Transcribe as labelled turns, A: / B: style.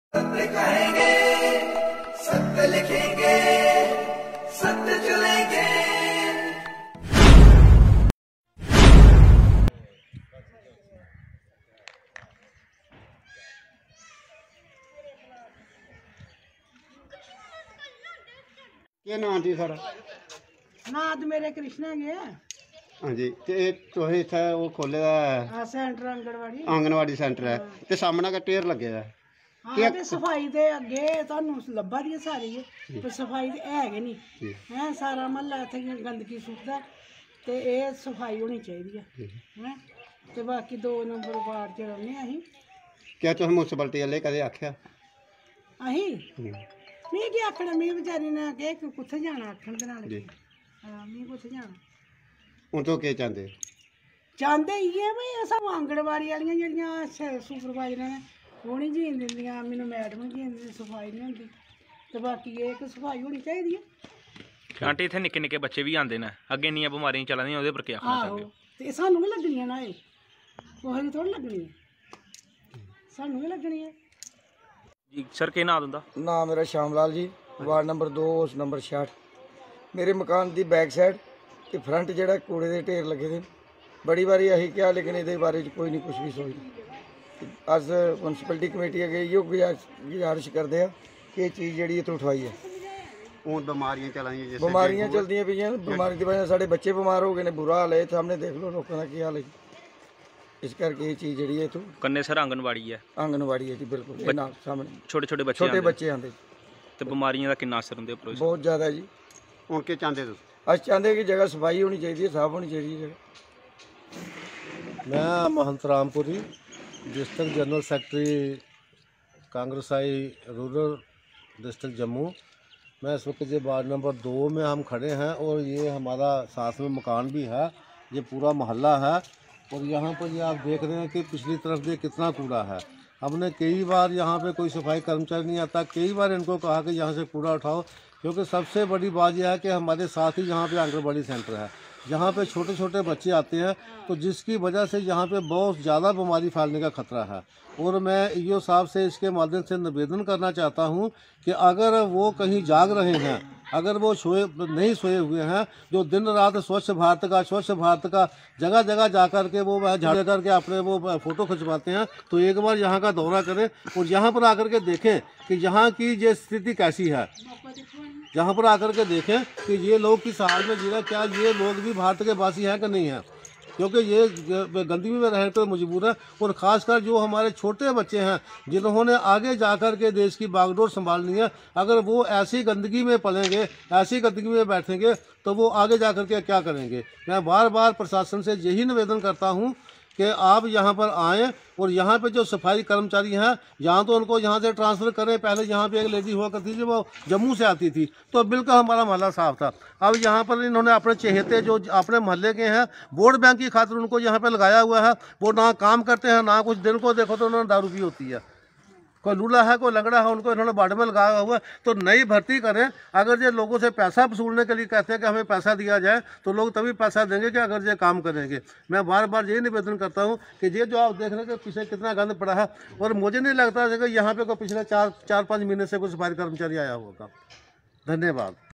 A: सत्य कहेंगे, सत्य लिखेंगे, सत्य चलेंगे।
B: क्या नाम जी सारा?
C: ना तो मेरे कृष्णा गए
B: हाँ जी, ते तुसें इत्थै ओह् खोले दा
C: सेंटर आंगनवाड़ी
B: आंगनवाड़ी सेंटर है ते सामने का ढेर लगे दा
C: हाँ ते सफाई दे अगे तुहानू लब्भा दी है सारी ते सफाई ते है गै नहीं हैं सारा म्हल्ला इत्थै गंदगी सुट्टदा ते एह् सफाई होनी चाहिदी है हैं ते बाकी 2 नंबर वार्ड च रौह्ने अहीं।
B: क्या तुसें म्युनसिपैलिटी आह्ले कदें आखेआ?
C: अहीं में केह् आखना, में बेचारी ने केह् कुत्थै जाना आखन दे नाल में कुत्थै जाना।
B: हून तुस केह् चांह्दे?
C: चांह्दे इ'यै भाई सानूं आंगनवाड़ी आह्लियां जेह्ड़ियां सुपरवाइजर ने ओह् नहीं जीन दिंदियां, मैनू मैडम नहीं जीन दिंदी, सफाई नहीं होंदी ते बाकी एह् कि सफाई होनी चाहिदी है।
D: आंटी इत्थे निक्के निक्के बच्चे भी आंदे न, अग्गे इन्नियां बमारियां चला दियां, ओह्दे पर केह् आखना
C: आहो
D: चाहंदे?
C: ते सानूं गै लग्गनियां ना, एह् कुसै गी थोड़ी लग्गनी है, सानूं गै लग्गनी है।
D: जी सर केह् नाम तुंदा?
E: नाम मेरा Shyamlal ji, ward number 2 house number 66। मेरे मकान की बैक साइड ते फ्रंट जेह्ड़ा कूड़े के ढेर लगे दे, बड़ी बारी अहीं क्या लेकिन ये बारे कोई नहीं कुछ भी सोचदा। अस म्युनसिपैलिटी कमेटी अगे इहो गुजारिश करते हैं कि ये चीज़ जी इत्थों उठवाई है।
B: हूँ बमारियां चला दियां,
E: बमारियां चलदियां पईयां, बमारी की वजह साढ़े बच्चे बमार हो गए ने, बुरा हाल है। सामने देख लो लोगों का क्या हाल है। इस करके ये चीज़ जी इत्थों
D: कन्ने सर आंगनवाड़ी है?
E: आंगनवाड़ी है जी, बिल्कुल नाल सामने
D: छोटे
E: छोटे बच्चे आंदे
D: ते बमारियां दा किन्ना असर उंदे उप्पर?
E: बहुत ज़्यादा जी।
B: हूँ केह् चांह्दे तुस?
E: अस चाहते कि जगह सफाई होनी चाहिए, साफ होनी चाहिए जगह।
F: मैं Mahant Rampuri, district general secretary Congress I rural district Jammu. मैं इस वक्त ये वार्ड नंबर 2 में हम खड़े हैं और ये हमारा साथ में मकान भी है, ये पूरा मोहल्ला है। और यहाँ पर ये आप देख रहे हैं कि पिछली तरफ ये कितना कूड़ा है। हमने कई बार यहाँ पे कोई सफाई कर्मचारी नहीं आता, कई बार इनको कहा कि यहाँ से कूड़ा उठाओ, क्योंकि सबसे बड़ी बात यह है कि हमारे साथ ही यहाँ पे आंगनबाड़ी सेंटर है, जहाँ पे छोटे छोटे बच्चे आते हैं, तो जिसकी वजह से यहाँ पे बहुत ज़्यादा बीमारी फैलने का खतरा है। और मैं ईओ साहब से इसके माध्यम से निवेदन करना चाहता हूँ कि अगर वो कहीं जाग रहे हैं, अगर वो नहीं सोए हुए हैं, जो दिन रात स्वच्छ भारत का जगह जगह जा कर के वो झाड़ करके अपने वो फ़ोटो खिंचवाते हैं, तो एक बार यहाँ का दौरा करें और यहाँ पर आकर के देखें कि यहाँ की ये स्थिति कैसी है। यहाँ पर आकर के देखें कि ये लोग किस हाल में जी रहे, क्या ये लोग भी भारत के वासी हैं कि नहीं हैं, क्योंकि ये गंदगी में रहने पर मजबूर है। और ख़ासकर जो हमारे छोटे बच्चे हैं जिन्होंने आगे जाकर के देश की बागडोर संभालनी है, अगर वो ऐसी गंदगी में पलेंगे, ऐसी गंदगी में बैठेंगे, तो वो आगे जाकर के क्या करेंगे। मैं बार बार प्रशासन से यही निवेदन करता हूँ कि आप यहाँ पर आएँ और यहाँ पे जो सफाई कर्मचारी हैं, यहाँ तो उनको यहाँ से ट्रांसफ़र करें। पहले यहाँ पे एक लेडी हुआ करती थी, वो जम्मू से आती थी, तो बिल्कुल हमारा मोहल्ला साफ था। अब यहाँ पर इन्होंने अपने चहेते जो अपने मोहल्ले के हैं, वोट बैंक की खातिर उनको यहाँ पे लगाया हुआ है। वो ना काम करते हैं, ना कुछ। दिन को देखो तो उन्होंने दारू पी होती है, कोई लूला है, कोई लंगड़ा है, उनको इन्होंने बाड़ में लगाया हुआ है। तो नई भर्ती करें। अगर ये लोगों से पैसा वसूलने के लिए कहते हैं कि हमें पैसा दिया जाए, तो लोग तभी पैसा देंगे कि अगर ये काम करेंगे। मैं बार बार यही निवेदन करता हूँ कि ये जो आप देख रहे हैं कि पीछे कितना गंद पड़ा है, और मुझे नहीं लगता कि यहाँ पे कोई पिछले 4-5 महीने से कोई सफाई कर्मचारी आया होगा। धन्यवाद।